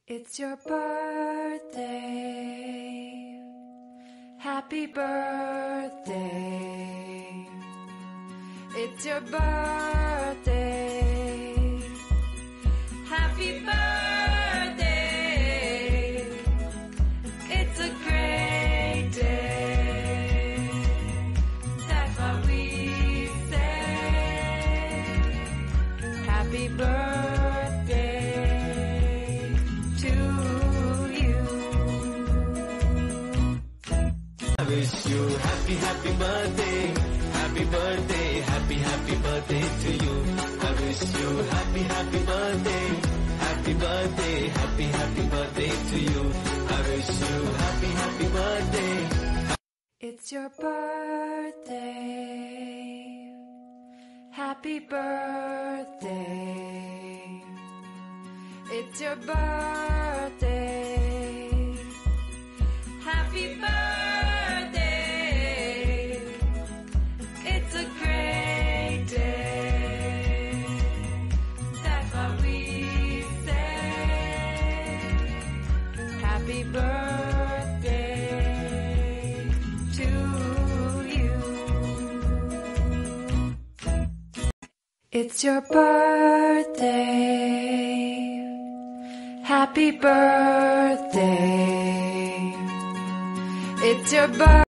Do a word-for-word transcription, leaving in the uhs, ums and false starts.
It's your birthday. Happy birthday. It's your birthday. Happy birthday. It's a great day. That's what we say. Happy birthday to you. I wish you happy, happy birthday. Happy birthday, happy, happy birthday to you. I wish you happy, happy birthday. Happy birthday, happy, happy birthday to you. I wish you happy, happy birthday. It's your birthday. Happy birthday. It's your birthday. Happy birthday. It's a great day. That's what we say. Happy birthday to you. It's your birthday. Happy birthday. It's your birthday.